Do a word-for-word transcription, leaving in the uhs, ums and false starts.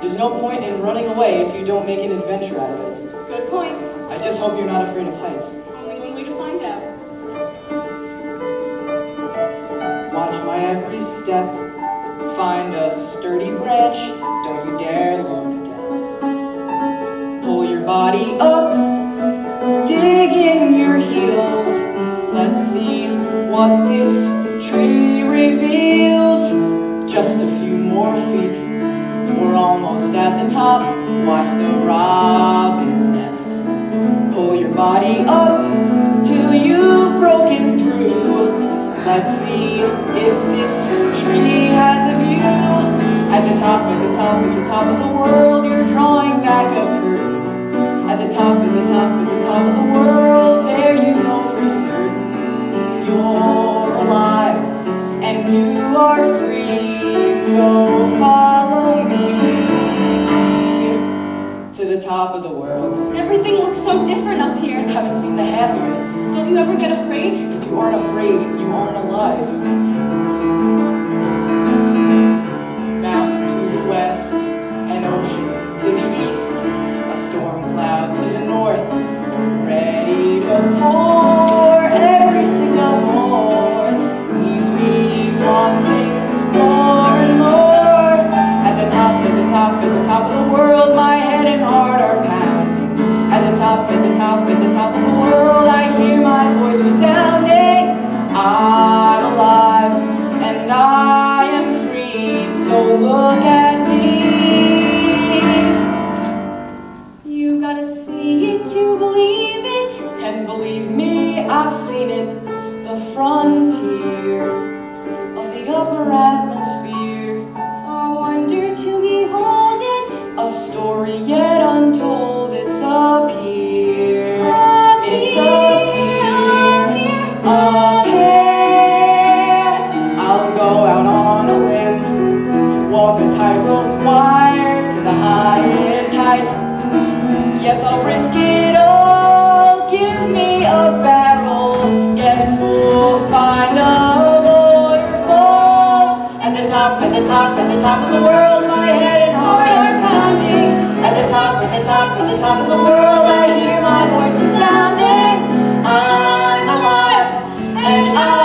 There's no point in running away if you don't make an adventure out of it. Good point. I just hope you're not afraid of heights. Only one way to find out. Watch my every step. Find a sturdy branch. Don't you dare look down. Pull your body up. Dig in your heels. Let's see what this tree reveals. Just a few more feet. We're almost at the top. Watch the robin's nest. Pull your body up till you've broken through. Let's see if this tree has a view. At the top, at the top, at the top of the world, you're drawing back a curtain. At the top, at the top, at the top of the world, there you know for certain you're alive and you are free. So follow me to the top of the world. Everything looks so different up here. You haven't seen the half of it. Don't you ever get afraid? If you aren't afraid, you aren't alive. Mountain to the west, an ocean to the east, a storm cloud to the north, ready to pour. Every single more leaves me wanting more and more. At the top, at the top, at the top of the world, my head and heart are pounding. At the top, at the top, at the top of the world, I hear my voice resounding. I'm alive and I am free, so look at me. You gotta see it to believe it. And believe me, I've seen it, the frontier of the upper atmosphere. A wonder to behold it. A story yet untold, it's up here. Up It's here, up here. up here. Up here. I'll go out on a limb, walk a tightrope wire to the highest height. Yes, I'll risk it all. Give me a barrel. Guess we'll find a waterfall. At the top, at the top, at the top of the world, my head and heart are pounding. At the top, at the top, at the top of the world, I hear my voice resounding. I'm alive and I